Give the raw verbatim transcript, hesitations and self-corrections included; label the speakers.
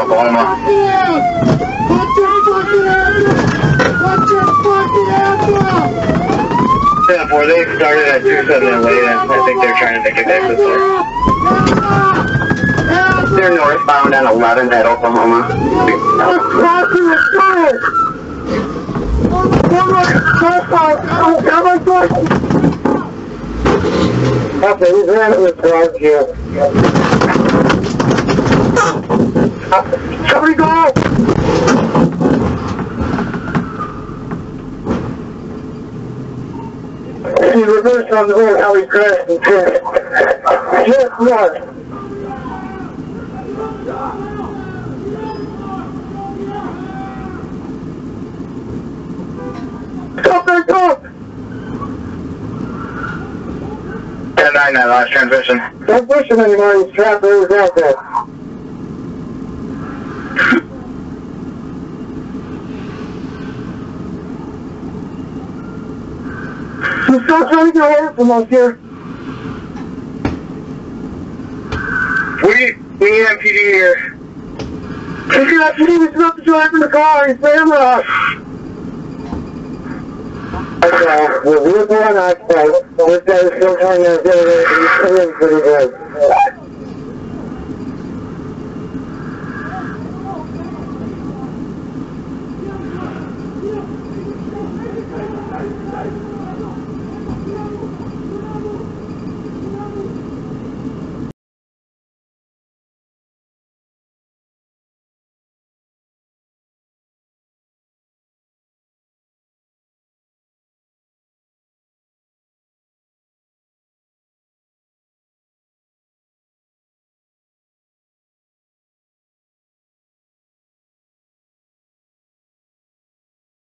Speaker 1: Oklahoma. ten four, they started at two seven and late, and I think they're trying to make a exit there. They're northbound on eleven at Oklahoma. Okay, he's running with drugs here. Somebody go! He reversed on the road how he crashed and turned. Just north. Stop that dog! ten nine, that last transmission. Don't push him anymore, he's trapped where he's out there. He's still trying to get away from us here. We, we need M P D here. He's got M P D, he's about to drive in the car, he's ran us. Okay, we're going on outside. This guy's still trying to get away, he's pretty good.